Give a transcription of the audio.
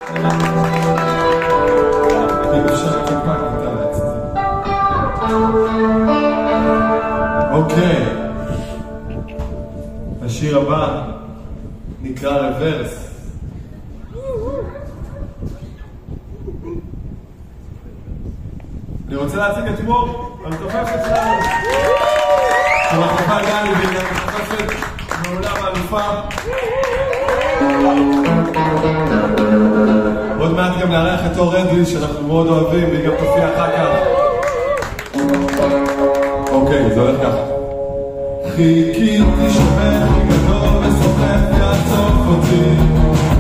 אם אפשר טיפה ניתן להצטין. אוקיי. השיר הבא נקרא רוורס. אני רוצה להציג את מור, המתופפת שלנו. המחלפה גלי והיא המתופפת מעולם האלופה. עוד מעט גם נארח את אור אדלי שאנחנו מאוד אוהבים והיא גם תופיע אחר כך. אוקיי, זה הולך ככה. חיכיתי שבכי גדול וסוחף יעצוף אותי